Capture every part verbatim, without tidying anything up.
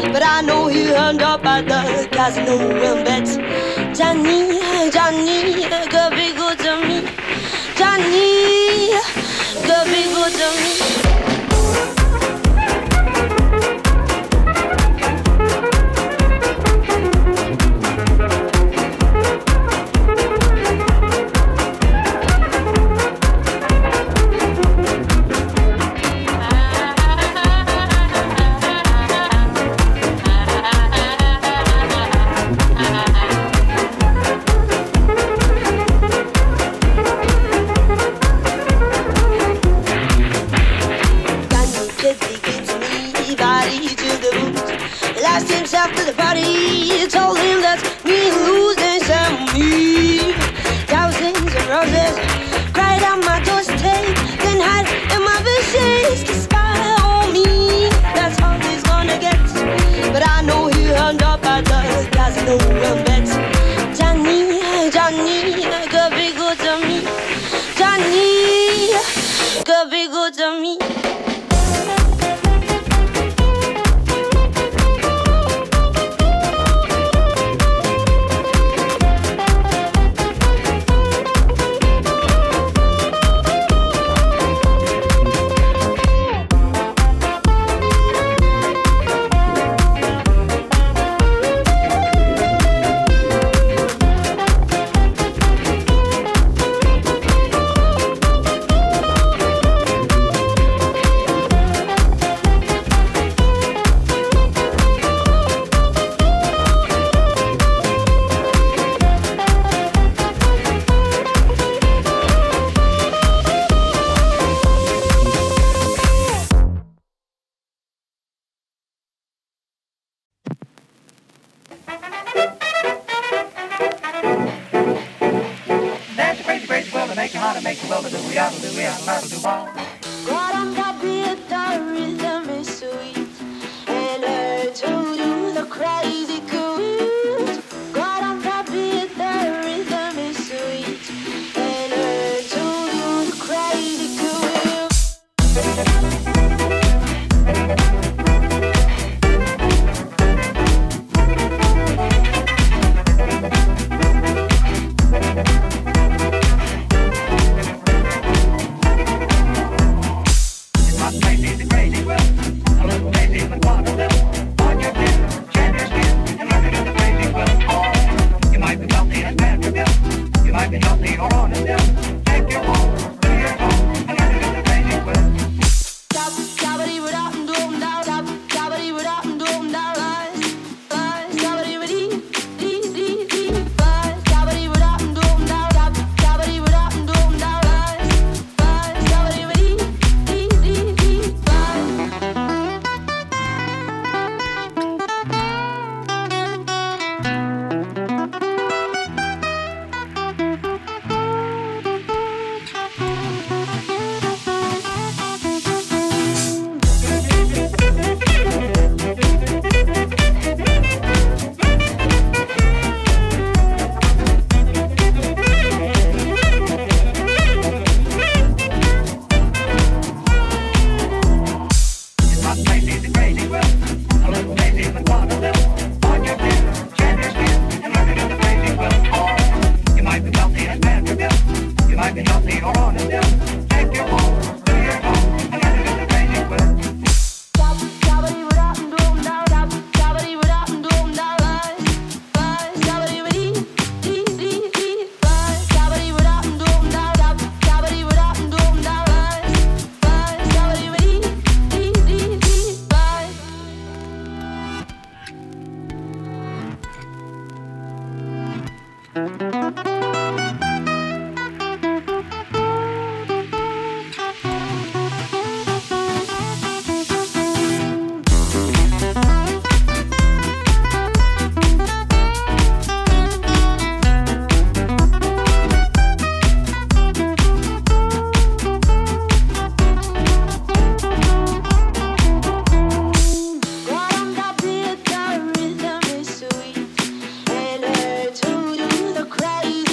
but I know he turned up at the casino and bets. Johnny, Johnny, could be good to me. Johnny, could be good to me. After the party, told him that's me losing some me. Thousands of roses cried on my doorstep, then hide in my visions to spy on me. That's all he's gonna get, but I know he turned up at the casino and bets. Johnny, Johnny, could be good to me. Johnny, could be good to me. Crazy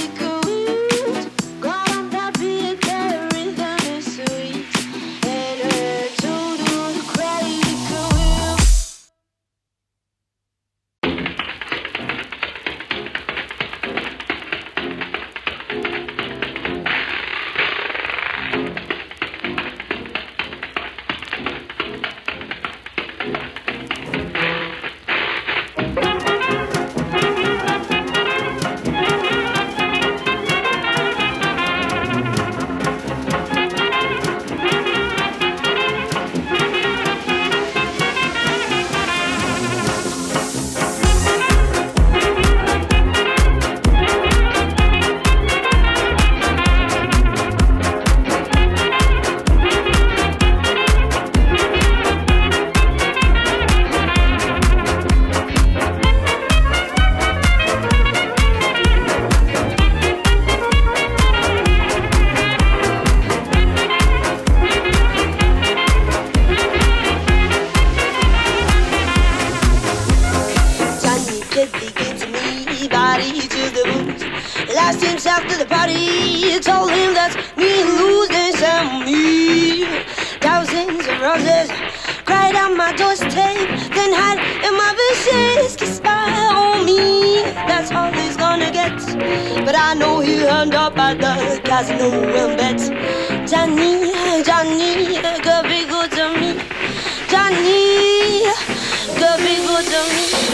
Last him after the party, told him that's me losing some me. Thousands of roses cried on my doorstep, then hide in my wishes, kiss by on me. That's all he's gonna get, but I know he'll end up at the casino and bet. Johnny, Johnny, could be good to me. Johnny, could be good to me.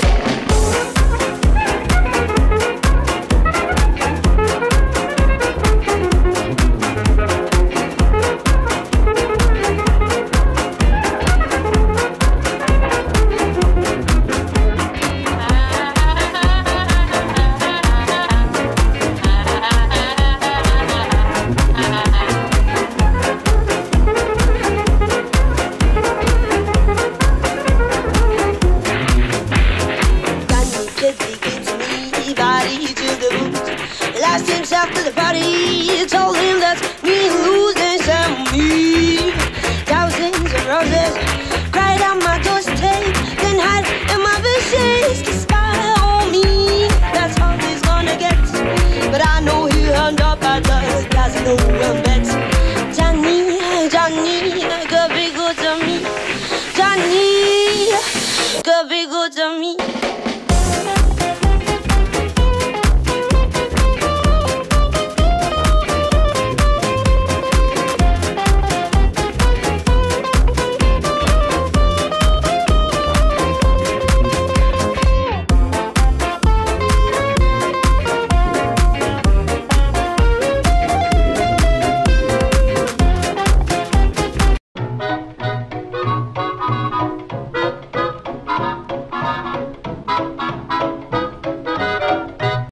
Last him after the party, told him that